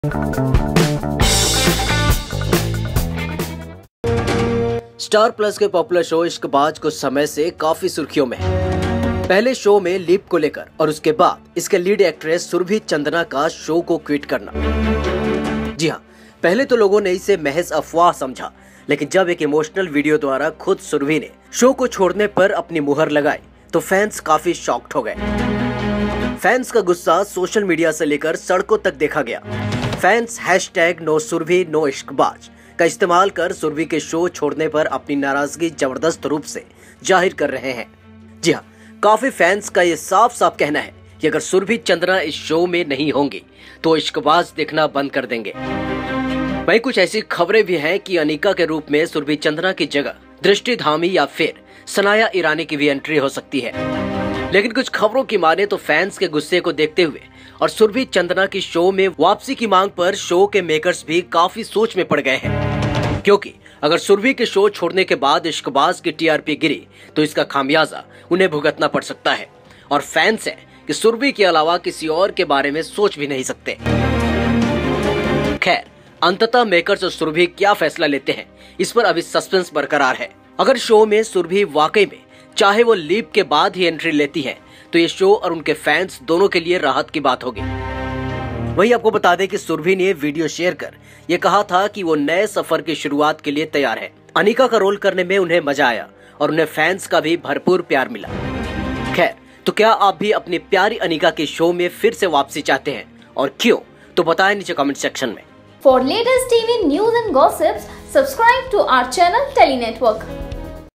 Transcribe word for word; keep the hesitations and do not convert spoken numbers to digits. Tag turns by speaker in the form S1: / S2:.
S1: Star Plus के popular show Ishqbaaz कुछ समय से काफी सुर्खियों में है। पहले शो में लीप को लेकर और उसके बाद इसके लीड एक्ट्रेस सुरभि चंदना का शो को क्विट करना। जी हाँ, पहले तो लोगों ने इसे महज अफवाह समझा, लेकिन जब एक इमोशनल वीडियो द्वारा खुद सुरभि ने शो को छोड़ने पर अपनी मुहर लगाई तो फैंस काफी शॉक्ड हो गए। फैंस का गुस्सा सोशल मीडिया से लेकर सड़कों तक देखा गया। Fans hashtag no Surbhi no Ishqbaaz का इस्तेमाल कर सुरभि के शो छोड़ने पर अपनी नाराजगी जबरदस्त रूप से जाहिर कर रहे हैं। जी हाँ, काफी फैंस का ये साफ साफ कहना है कि अगर सुरभि चंद्रा इस शो में नहीं होंगी तो इश्कबाज देखना बंद कर देंगे। वहीं कुछ ऐसी खबरें भी हैं कि अनिका के रूप में सुरभि चंद्रा की जगह दृष्टि धामी या फिर सनाया ईरानी की भी एंट्री हो सकती है। लेकिन कुछ खबरों की माने तो फैंस के गुस्से को देखते हुए और सुरभि चंद्रा की शो में वापसी की मांग पर शो के मेकर्स भी काफी सोच में पड़ गए हैं, क्योंकि अगर सुरभि के शो छोड़ने के बाद इश्कबाज की टीआरपी गिरी तो इसका खामियाजा उन्हें भुगतना पड़ सकता है। और फैंस हैं कि सुरभि के अलावा किसी और के बारे में सोच भी नहीं सकते। खैर, अंततः मेकर्स और सुरभि क्या फैसला लेते हैं इस पर अभी सस्पेंस बरकरार है। अगर शो में सुरभि वाकई में चाहे वो लीप के बाद ही एंट्री लेती है तो ये शो और उनके फैंस दोनों के लिए राहत की बात होगी। वहीं आपको बता दें कि सुरभि ने वीडियो शेयर कर ये कहा था कि वो नए सफर की शुरुआत के लिए तैयार है। अनिका का रोल करने में उन्हें मजा आया और उन्हें फैंस का भी भरपूर प्यार मिला। खैर, तो क्या आप भी अपनी प्यारी अनिका के शो में फिर से वापसी चाहते हैं और क्यों, तो बताएं नीचे कमेंट सेक्शन में।
S2: For latest T V news and gossips, subscribe to our channel Tele Network.